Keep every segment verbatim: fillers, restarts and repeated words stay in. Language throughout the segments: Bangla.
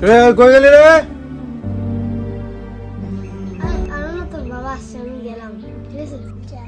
রে কই গেলি রে? আমি না, তোর বাবা আসছে, আমি গেলাম। ঠিক আছে,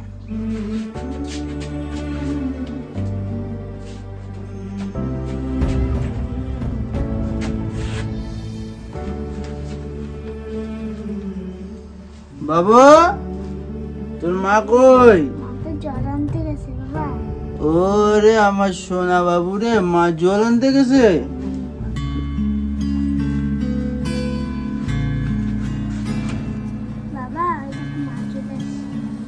বাবু তোর মা কই? জল আনতে গেছে বাবা। ওরে আমার সোনা বাবু রে, মা জল আনতে গেছে। বাবা মা চলে এসেছে।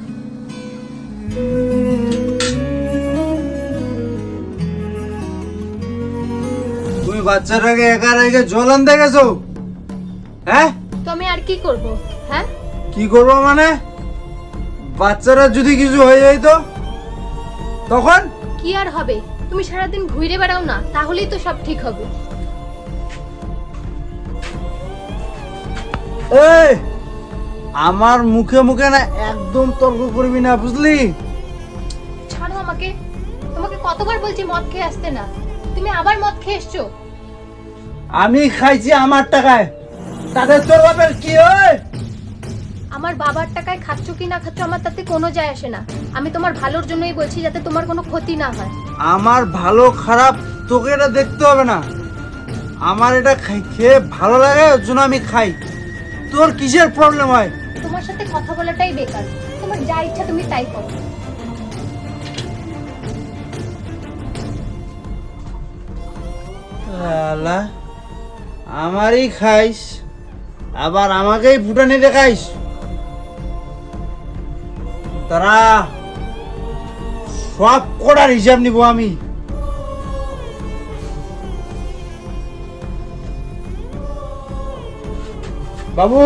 তুমি বাচ্চাটাকে একা রেখে জল আনতে গেছো? হ্যাঁ তো আমি আর কি করব? হ্যাঁ কি করবো মানে? বাচ্চারা যদি কিছু হয়ে যায় তো তখন কি আর হবে? তুমি সারাদিন ঘুরে বেড়াও না, তাহলেই তো সব ঠিক হবে। এই আমার মুখে মুখে না একদম তর্ক করবি না, বুঝলি? ছাড়ো আমাকে। তোমাকে কতবার বলছি মদ খেয়ে আসতে না, তুমি আবার মদ খেয়ে এসছো। আমি খাইছি আমার টাকায়, তাতে তোর বাপের কি হয়? আমার বাবার টাকায় খাচ্ছ কি না খাচ্ছ আমার তাতে কোনো যায় আসে না। আমি তোমার ভালোর জন্যই বলছি, যাতে তোমার কোনো ক্ষতি না হয়। আমার ভালো খারাপ তোকে এটা দেখতে হবে না। আমার এটা খেয়ে ভালো লাগে, ওর জন্য আমি খাই। তোর কিসের প্রবলেম হয়? তোমার সাথে কথা বলাটাই বেকার। তোমার যা ইচ্ছা তুমি তাই করো। আল্লাহ, আমারই খাইস আবার আমাকেই ফুটানি দেখাইস। তারা সব কটার হিসাব নিব আমি। বাবু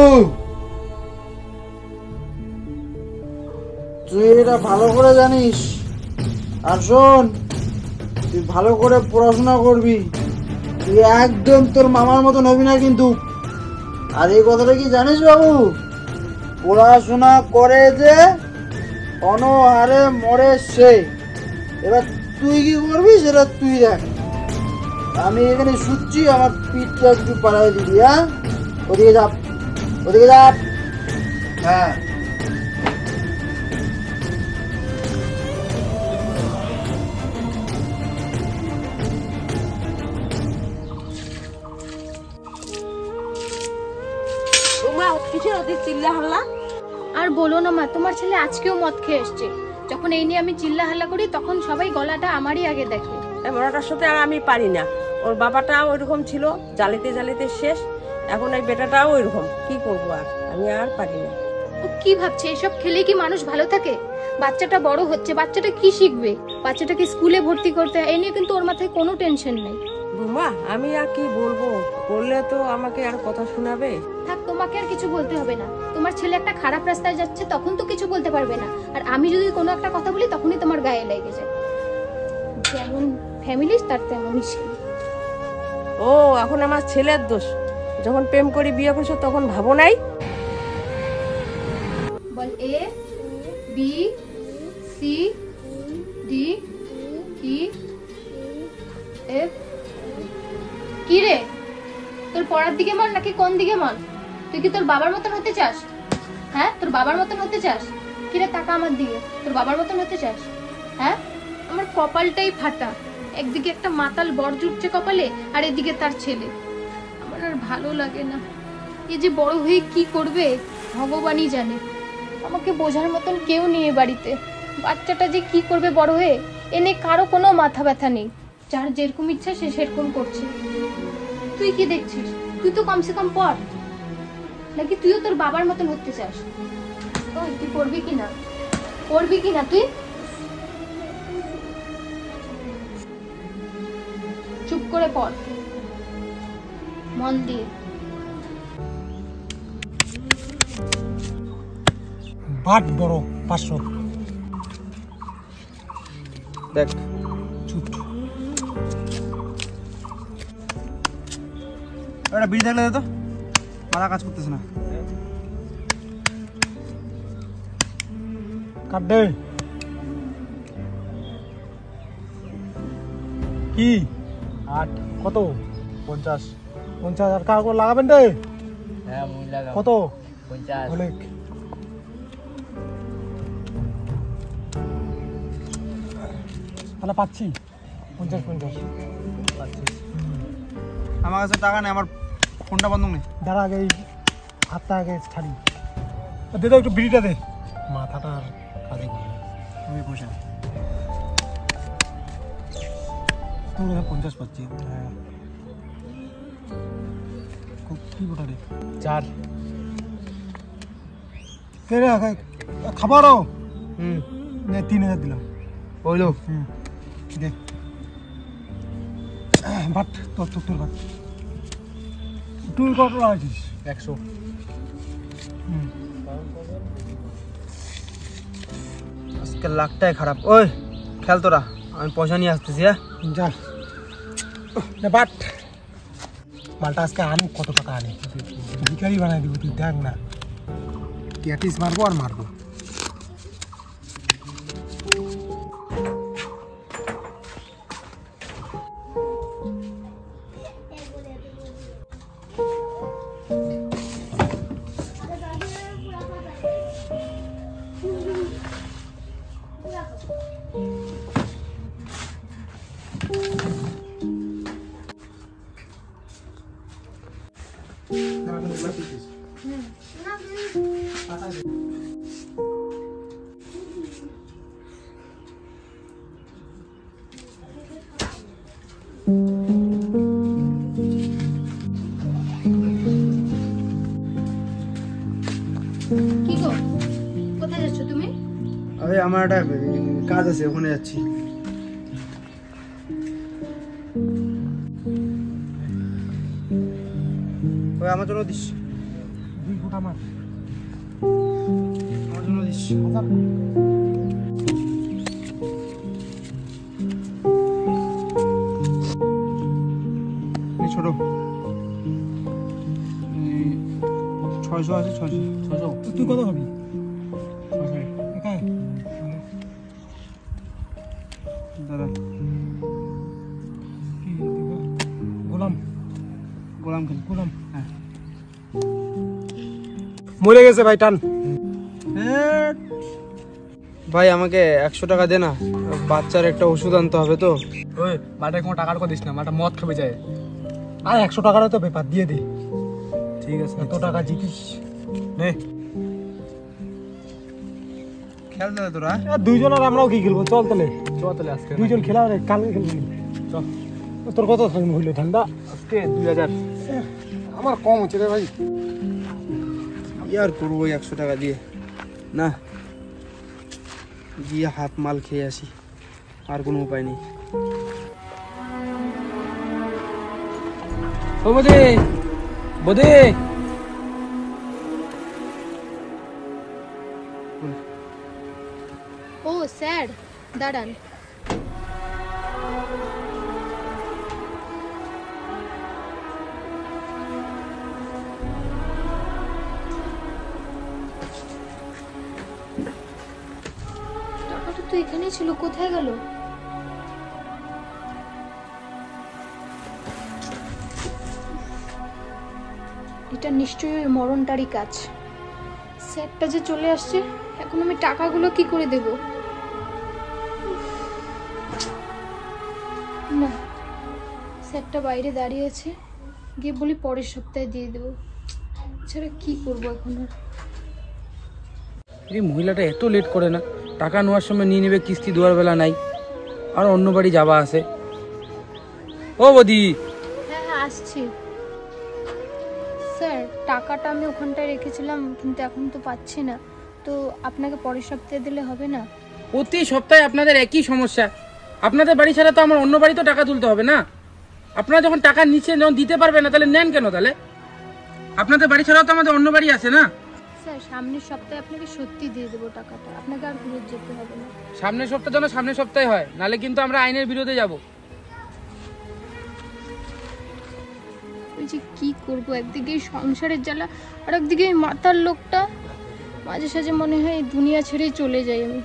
তুই এটা ভালো করে জানিস, আর শোন তুই ভালো করে পড়াশোনা করবি, তুই একদম তোর মামার মতন হবি না কিন্তু। আর এই কথাটা কি জানিস বাবু, পড়াশোনা করে যে অনহারে মরে সে। এবার তুই কি করবি সেটা তুই দেখ। আমি এখানে শুচ্ছি, আমার পিঠটা একটু পাড়াই দিবি। হ্যাঁ, ওদিকে যা, ওদিকে যা। হ্যাঁ আর বলো না মা, তোমার ছেলে আজকেও মদ খেয়ে এসছে। যখন এই নিয়ে আমি চিল্লা হাল্লা করি তখন সবাই গলাটা আমারই আগে দেখে। বড়টার সাথে আর আমি পারি না। ওর বাবাটা ওইরকম ছিল, জ্বালিতে জ্বালিতে শেষ। এখন এই বেটাটাও ওইরকম, কি করবো আর, আমি আর পারি না। ও কি ভাবছে, এসব খেলে কি মানুষ ভালো থাকে? বাচ্চাটা বড় হচ্ছে, বাচ্চাটা কি শিখবে? বাচ্চাটাকে স্কুলে ভর্তি করতে হয়, এই নিয়ে কিন্তু ওর মাথায় কোনো টেনশন নেই। বুমা আমি আর কি বলবো, বললে তো আমাকে আর কথা শোনাবে। থাক, তোমাকে আর কিছু বলতে হবে না। তোমার ছেলে একটা খারাপ রাস্তায় যাচ্ছে, তখন তো কিছু বলতে পারবে না। আর আমি যদি কোনো একটা কথা বলি তখনই তোমার গায়ে লেগে যায়। যেমন ফ্যামিলি তার তেমনই ছেলে। ও এখন আমার ছেলের দোষ, যখন প্রেম করি বিয়ে করছো তখন ভাবো নাই। বল A B C D E F. কি রে, তোর পড়ার দিকে মন নাকি কোন দিকে মন? তুই কি তোর বাবার মতন হতে চাস? হ্যাঁ, তোর বাবার মতন হতে চাস? কি রে, তাকা আমার দিকে। তোর বাবার মতন হতে চাস? হ্যাঁ, আমার কপালটাই ফাটা। একদিকে একটা মাতাল বর জুটছে কপালে, আর এদিকে তার ছেলে। আমার আর ভালো লাগে না। এ যে বড় হয়ে কি করবে ভগবানই জানে। আমাকে বোঝার মতন কেউ নেই বাড়িতে। বাচ্চাটা যে কি করবে বড় হয়ে, এনে কারো কোনো মাথা ব্যথা নেই। যার যেরকম ইচ্ছা সে সেরকম করছে। তুই কি দেখছিস? তুই তো কমসে কম পড়, নাকি তুইও তোর বাবার মতন হতে চাস? তুই পড়বি কিনা, পড়বি কিনা তুই? চুপ করে পড়, মন দিয়ে। বাট বড় পাঁচশো দেখ। চুপ। একটা বিড়ি থাকলে তো মারা কাজ করতেছে না। কাটবে কি? আট কত? পঞ্চাশ। ও পঞ্চাশ হাজার কার করে লাগাবেন রে? হ্যাঁ মুই লাগাবো। কত? পঞ্চাশ। অনেক। তাহলে পাচ্ছি পঞ্চাশ পঞ্চাশ। আমার কাছে টাকা নেই, আমার ফোনটা বন্ধ নেই। দাঁড়া আগে এই হাতটা আগে ছাড়ি। দে দাও একটু বিড়িটা দে, মাথাটা আর কাজে করবে। তুমি পয়সা তুমি পঞ্চাশ পাচ্ছি। হ্যাঁ কি গোটা রে? চার। কে রে খাবারও? হুম নে তিন হাজার দিলাম। ওইলো হুম দে ভাত তোর তোর তোর ভাত তুই কত লাগাইছিস? একশো। হুম আজকে লাখটাই খারাপ। ওই খেল তোরা, আমি পয়সা নিয়ে আসতেছি। হ্যাঁ যা নে বাট। মালটা আজকে আনুক, কত টাকা আনে ভিখারি বানাই দিব। তুই দেখ না, ক্যাটিস মারবো আর মারবো। কি গো, কোথায় যাচ্ছ তুমি? আরে আমার একটা কাজ আছে, ওখানে যাচ্ছি। ওই আমার জন্য দিস, দুই গোটা মার আমার জন্য দিস। হাজার। এই ছোট এই ছয়শো আছে, ছয়শো ছয়শো তুই কত খাবি? ছয়শো একাই দাদা। কি দিব? গোলাম গোলাম খেল। গোলাম হ্যাঁ মরে গেছে ভাই, টান। ভাই আমাকে একশো টাকা দে না, বাচ্চার একটা ওষুধ আনতে হবে তো। ওই মাঠে কোনো টাকার কথা দিস না, মাঠে মদ খাবে যায়। আর একশো টাকার তো ব্যাপার, দিয়ে দে। ঠিক আছে, এত টাকা জিতিস নে খেল দাদা তোরা। আর দুইজন আর আমরাও কি খেলবো? চল তাহলে চল তাহলে আজকে দুইজন খেলা রে, কালকে খেলবো। চল। তোর কত থাকবে হইলো ঠান্ডা? আজকে দুই হাজার। আমার কম হচ্ছে রে ভাই। কি আর করবো একশো টাকা দিয়ে? না গিয়ে হাত মাল খেয়ে আসি, আর কোনো উপায় নেই। ও বদে বদে ও স্যার, দাঁড়ান। টাকাটা তো এখানেই ছিল, কোথায় গেল? এটা নিশ্চয়ই ওই মরণটারই কাজ। স্যারটা যে চলে আসছে, এখন আমি টাকাগুলো কি করে দেব? না, স্যারটা বাইরে দাঁড়িয়ে আছে, গিয়ে বলি পরের সপ্তাহে দিয়ে দেবো। এছাড়া কি করবো এখন আর? এই মহিলাটা এত লেট করে না, টাকা নেওয়ার সময় নিয়ে নেবে, কিস্তি দেওয়ার বেলা নাই, আর অন্য বাড়ি যাওয়া আছে। ও বদি, হ্যাঁ হ্যাঁ আসছি। স্যার, টাকাটা আমি ওখানটায় রেখেছিলাম, কিন্তু এখন তো পাচ্ছি না, তো আপনাকে পরের সপ্তাহে দিলে হবে না? প্রতি সপ্তাহে আপনাদের একই সমস্যা। আপনাদের বাড়ি ছাড়া তো আমার অন্য বাড়ি তো টাকা তুলতে হবে না। আপনারা যখন টাকা নিচে যখন দিতে পারবে না, তাহলে নেন কেন? তাহলে আপনাদের বাড়ি ছাড়াও তো আমাদের অন্য বাড়ি আছে না। স্যার, সামনের সপ্তাহে আপনাকে সত্যি দিয়ে দেবো টাকাটা, আপনাকে আর ঘুরে যেতে হবে না। সামনের সপ্তাহ যেন সামনের সপ্তাহে হয়, নালে কিন্তু আমরা আইনের বিরোধে যাব। ওই যে কি করবো, একদিকে এই সংসারের জ্বালা, আর একদিকে এই মাথার লোকটা। মাঝে সাঝে মনে হয় এই দুনিয়া ছেড়েই চলে যাই আমি।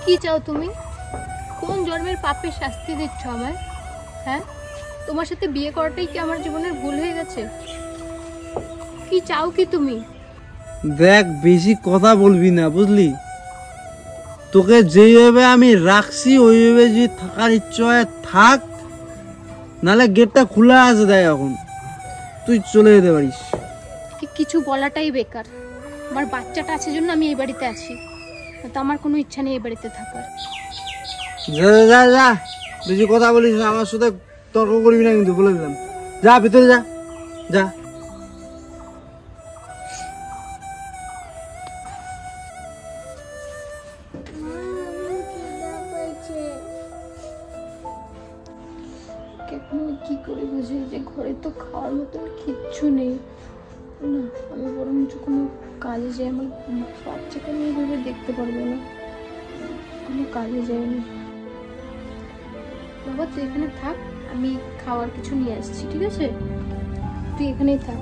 কি চাও তুমি? কোন জন্মের পাপের শাস্তি দিচ্ছ আমায়? হ্যাঁ, তোমার সাথে বিয়ে করাটাই কি আমার জীবনের ভুল হয়ে গেছে? কি চাও কি তুমি? দেখ, বেশি কথা বলবি না, বুঝলি? তোকে যেভাবে আমি রাখছি ওইভাবে যদি থাকার ইচ্ছে হয় থাক, নাহলে গেটটা খোলা আছে দেখ এখন, তুই চলে যেতে পারিস। কি কিছু বলাটাই বেকার। আমার বাচ্চাটা আছে জন্য আমি এই বাড়িতে আছি, তো আমার কোনো ইচ্ছা নেই এই বাড়িতে থাকার। যা যা যা, বেশি কথা বলিস না, আমার সাথে তর্ক করবি না কিন্তু, বলে দিলাম। যা ভিতরে যা, যা। কি করে বুঝি যে ঘরে তো খাওয়ার মতন কিচ্ছু নেই না, আমি বরঞ্চ কোনো কাজে যাই, আমার বাচ্চাকে নিয়ে ভেবে দেখতে পারবো না, কোনো কাজে যাইনি। বাবা তুই এখানে থাক, আমি খাওয়ার কিছু নিয়ে আসছি, ঠিক আছে? তুই এখানেই থাক।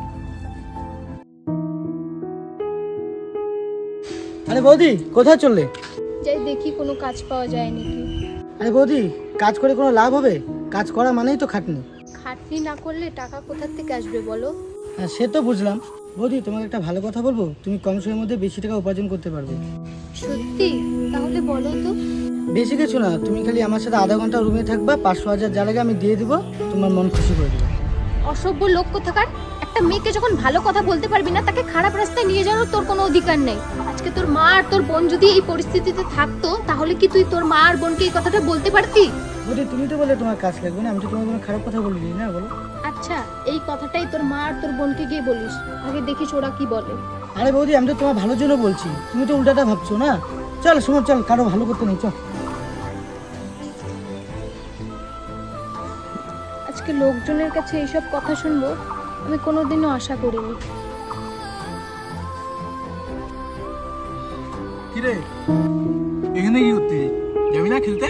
আরে বৌদি, কোথায় চললে? যাই দেখি কোনো কাজ পাওয়া যায় নাকি। আরে বৌদি, কাজ করে কোনো লাভ হবে? কাজ করা মানেই তো খাটনি। খাটনি না করলে টাকা কোথা থেকে আসবে বলো? হ্যাঁ, সে তো বুঝলাম। বৌদি, তোমাকে একটা ভালো কথা বলবো, তুমি কম সময়ের মধ্যে বেশি টাকা উপার্জন করতে পারবে। সত্যি? তাহলে বলো তো। বেশি কিছু না, তুমি খালি আমার সাথে আধা ঘন্টা রুমে থাকবা, পাঁচশো হাজার যা লাগে আমি দিয়ে দিব, তোমার মন খুশি করে দেবো। অসভ্য লোক কোথাকার! একটা মেয়েকে যখন ভালো কথা বলতে পারবি না, তাকে খারাপ রাস্তায় নিয়ে যাওয়ার তোর কোনো অধিকার নেই। আজকে তোর মা আর তোর বোন যদি এই পরিস্থিতিতে থাকতো, তাহলে কি তুই তোর মা আর বোনকে এই কথাটা বলতে পারতি? বৌদি, তুমি তো বলে তোমার কাজ লাগবে না, আমি তো তোমার কোনো খারাপ কথা বলিনি না, বলো। আচ্ছা, এই কথাটাই তোর মা আর তোর বোনকে গিয়ে বলিস, আগে দেখিস ওরা কি বলে। আরে বৌদি, আমি তো তোমার ভালোর জন্য বলছি, তুমি তো উল্টাটা ভাবছো না। চল সুমন, চল, কারো ভালো করতে নেই, চল। আজকে লোকজনের কাছে এইসব কথা শুনবো আমি কোনোদিনও আশা করিনি। কিরে, এখানে কি করতে যাবি না খেলতে?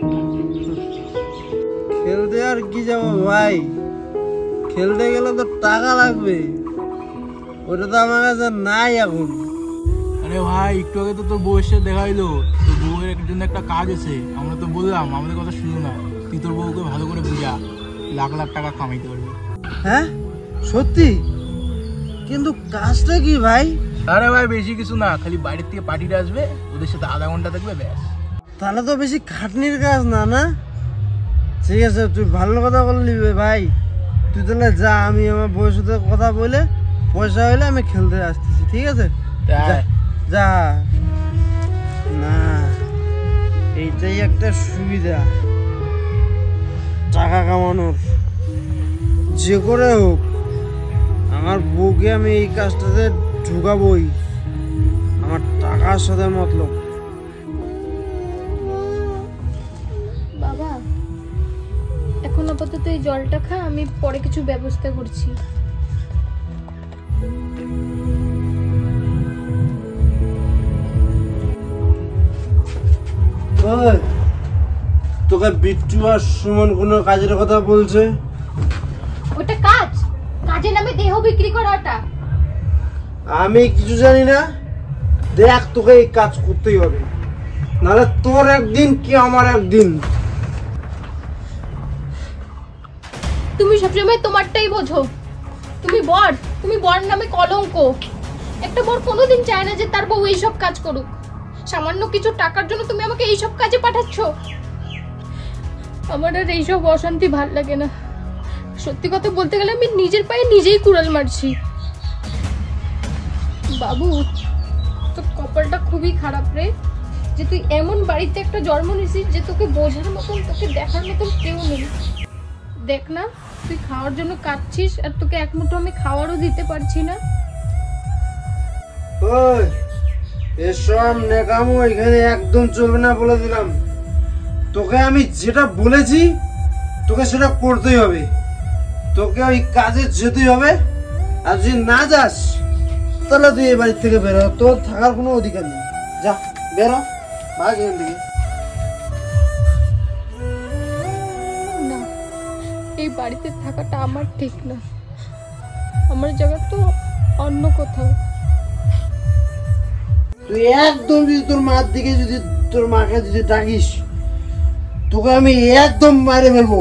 খেলতে আর কি যাবো ভাই, খেলতে গেলে তো টাকা লাগবে, ওটা তো আমার কাছে নাই এখন। আরে ভাই, একটু আগে তো তোর বউয়ের সাথে দেখা হইলো, তোর বউয়ের জন্য একটা কাজ আছে, আমরা তো বললাম আমাদের কথা শুনো না, তুই তোর বউকে ভালো করে বুঝা, লাখ লাখ টাকা কামাইতে পারবি। হ্যাঁ সত্যি? কিন্তু কাজটা কি ভাই? আরে ভাই, বেশি কিছু না, খালি বাইরের থেকে পার্টিটা আসবে, ওদের সাথে আধা ঘন্টা থাকবে, ব্যাস। তাহলে তো বেশি খাটনির কাজ না, না? ঠিক আছে, তুই ভালো কথা বললি ভাই, তুই তাহলে যা, আমি আমার বউয়ের সাথে কথা বলে পয়সা হইলে আমি খেলতে আসতেছি, ঠিক আছে? যা যা। না, এইটাই একটা সুবিধা টাকা কামানোর, যে করে হোক আমার বউকে আমি এই কাজটাতে ঢুকাবই, আমার টাকার সাথে মতলব। বাবা, এখন আপাতত এই জলটা খা, আমি পরে কিছু ব্যবস্থা করছি। তোকে বিট্টু আর সুমন কোনো কাজের কথা বলছে? ওটা কাজ? কাজের নামে দেহ বিক্রি করাটা? আমি কিছু জানি না, দেখ তোকে এই কাজ করতেই হবে, নাহলে তোর একদিন কি আমার একদিন। তুমি সবসময় তোমারটাই বোঝো, তুমি বর, তুমি বর নামে কলঙ্ক। একটা বর কোনোদিন চায় না যে তার বউ এইসব কাজ করুক। সামান্য কিছু টাকার জন্য তুমি আমাকে এইসব কাজে পাঠাচ্ছ। আমার আর এইসব অশান্তি ভাল লাগে না। সত্যি কথা বলতে গেলে আমি নিজের পায়ে নিজেই কুড়াল মারছি। বাবু, তোর কপালটা খুবই খারাপ রে, যে তুই এমন বাড়িতে একটা জন্ম নিছিস যে তোকে বোঝার মতন, তোকে দেখার মতন কেউ নেই। দেখ না, তুই খাওয়ার জন্য কাঁদছিস, আর তোকে এক মুঠো আমি খাওয়ারও দিতে পারছি না। ওই, এসব নেকামো এখানে একদম চলবে না, বলে দিলাম। তোকে আমি যেটা বলেছি তোকে সেটা করতেই হবে, তোকে ওই কাজে যেতেই হবে, আর যদি না যাস তাহলে তুই এই বাড়ি থেকে বেরো, তোর থাকার কোনো অধিকার নেই। যা বেরো, ভাগ এখান থেকে। না, এই বাড়িতে থাকাটা আমার ঠিক না, আমার জায়গা তো অন্য কোথাও। তুই একদম যদি তোর মার দিকে যদি তোর মাকে যদি ডাকিস তোকে আমি একদম মারে ফেলবো।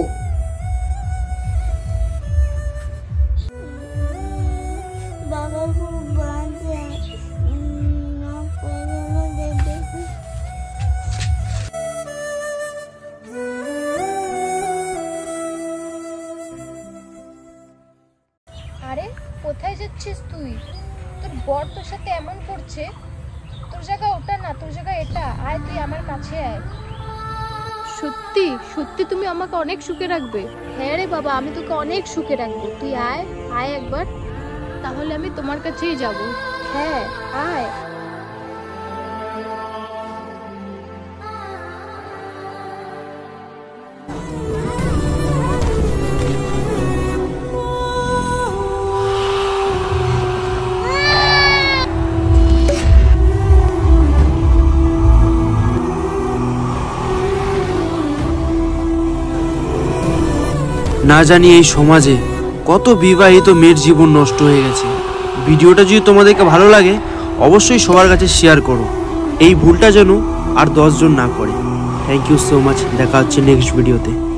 বাবা খুব বাজে না করে দেখি। আরে কোথায় যাচ্ছিস তুই? তোর বর তোর সাথে এমন করছে, তোর জায়গা ওটা না, তোর জায়গা এটা। আয় তুই আমার কাছে আয়। সত্যি সত্যি তুমি আমাকে অনেক সুখে রাখবে? হ্যাঁ রে বাবা, আমি তোকে অনেক সুখে রাখবো। তুই আয় আয় একবার, তাহলে আমি তোমার কাছেই যাব। হ্যাঁ আয়। না জানি এই সমাজে কত বিবাহিত মেয়ের জীবন নষ্ট হয়ে গেছে। ভিডিওটা যদি তোমাদেরকে ভালো লাগে অবশ্যই সবার কাছে শেয়ার করো, এই ভুলটা যেন আর দশজন না করে। থ্যাংক ইউ সো মাচ, দেখা হচ্ছে নেক্সট ভিডিওতে।